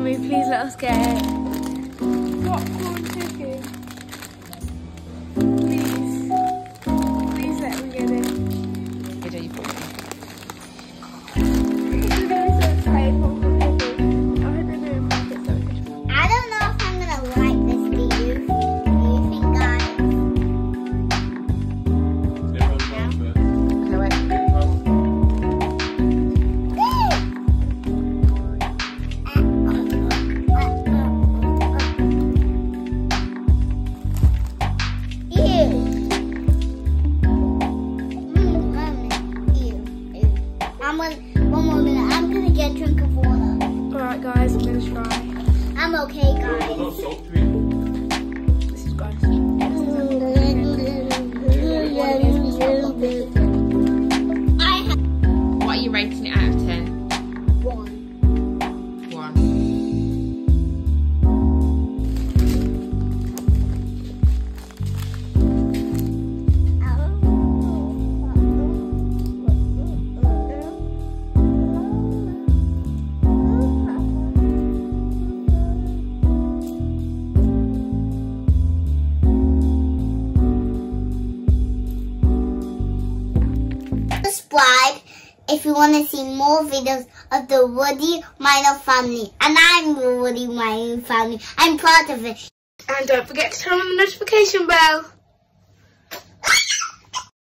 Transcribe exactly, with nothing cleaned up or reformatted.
Mummy, please let us get it. Popcorn chicken. Please. Please let me get it. Here, do you put it? I'm really so excited. Popcorn chicken. I hope they don't make it so good. I don't know if I'm gonna like this. Do you? Do you think, guys? Okay, wait. I'm gonna, one more minute. I'm gonna get a drink of water. Alright guys, I'm gonna try. I'm okay, guys. This is gross. I have What are you rating it out of ten? one. One. Subscribe if you want to see more videos of the Woodie Mino family. And I'm the Woodie Mino family. I'm part of it. And don't forget to turn on the notification bell.